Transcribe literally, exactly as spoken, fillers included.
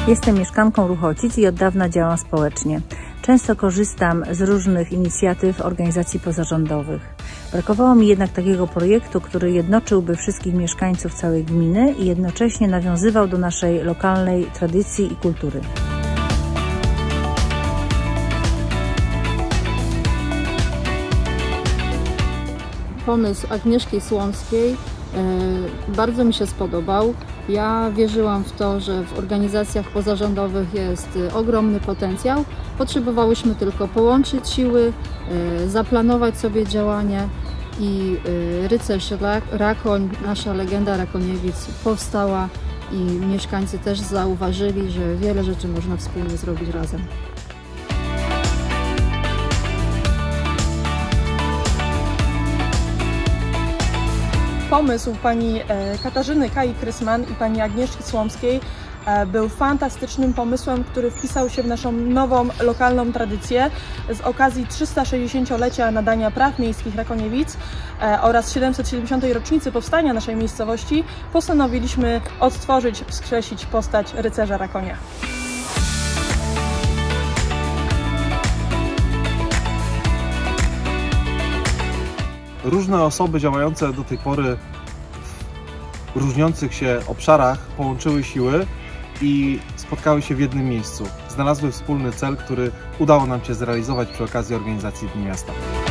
Jestem mieszkanką Ruchocic i od dawna działam społecznie. Często korzystam z różnych inicjatyw organizacji pozarządowych. Brakowało mi jednak takiego projektu, który jednoczyłby wszystkich mieszkańców całej gminy i jednocześnie nawiązywał do naszej lokalnej tradycji i kultury. Pomysł Agnieszki Słomskiej bardzo mi się spodobał. Ja wierzyłam w to, że w organizacjach pozarządowych jest ogromny potencjał. Potrzebowałyśmy tylko połączyć siły, zaplanować sobie działania i Rycerz Rakoń, nasza legenda Rakoniewic powstała i mieszkańcy też zauważyli, że wiele rzeczy można wspólnie zrobić razem. Pomysł pani Katarzyny Kai-Krysman i pani Agnieszki Słomskiej był fantastycznym pomysłem, który wpisał się w naszą nową, lokalną tradycję. Z okazji trzysta sześćdziesięciolecia nadania praw miejskich Rakoniewic oraz siedemset siedemdziesiątej rocznicy powstania naszej miejscowości postanowiliśmy odtworzyć, wskrzesić postać rycerza Rakonia. Różne osoby działające do tej pory w różniących się obszarach połączyły siły i spotkały się w jednym miejscu. Znalazły wspólny cel, który udało nam się zrealizować przy okazji organizacji Dni Miasta.